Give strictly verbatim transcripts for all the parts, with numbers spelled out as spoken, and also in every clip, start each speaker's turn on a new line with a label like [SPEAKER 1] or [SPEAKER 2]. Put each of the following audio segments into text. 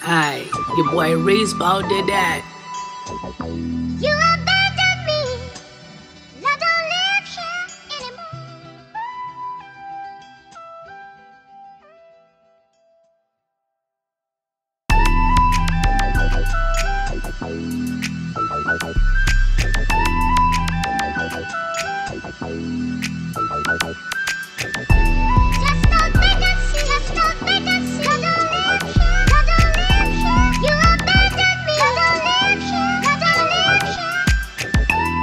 [SPEAKER 1] Aye, your boy Ray's about did that.
[SPEAKER 2] You abandoned me. Love don't live here anymore. Just a vacancy, just a vacancy. Love don't live here, love don't live here. You abandoned me. Love don't live here, love don't live here.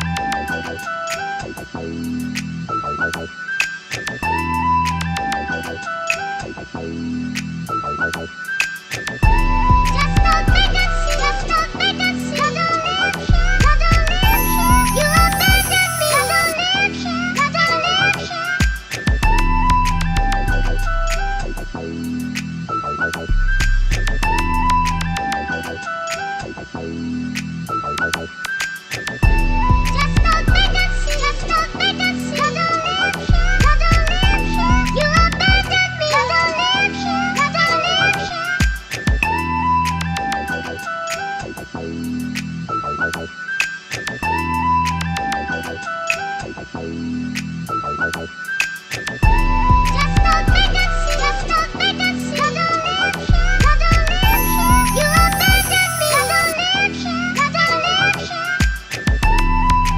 [SPEAKER 2] Just a vacancy, just a vacancy. Love don't live here, love don't live here. You abandoned me. Love don't live here, love don't live here. Just a vacancy, just a vacancy. Love don't live here, love don't live here. You abandoned me. Love don't live here, love don't live here. Just a vacancy, just a vacancy. Love don't live here, love don't live here. You abandoned me. Love don't live here, love don't live here.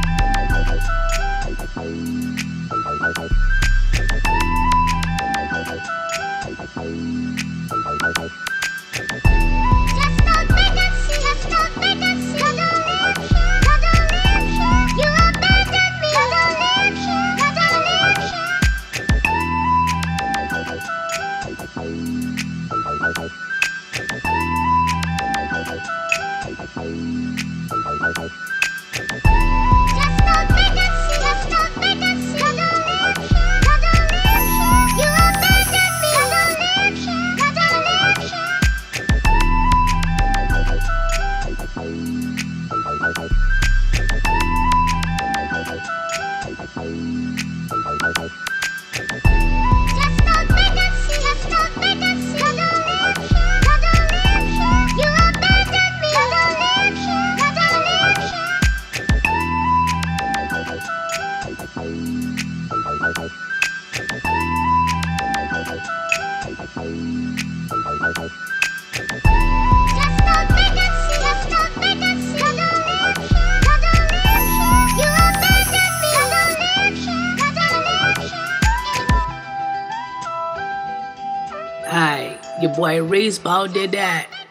[SPEAKER 2] Just a vacancy, just a vacancy. Love don't live here, love don't live here. You abandoned me. Love don't live here, love don't live here. Just a vacancy, just a vacancy. Love don't live here, love don't live here. You abandoned me. Love don't live here, love don't live here. Just a vacancy, just a vacancy. Love don't live here, love don't live here. You abandoned me. Love don't live here, love don't live here. Just a vacancy, just a vacancy. Love don't live here, love don't live here. You abandoned me. Love don't live here, love don't live here.
[SPEAKER 1] Aye, your boy Ray's about did that.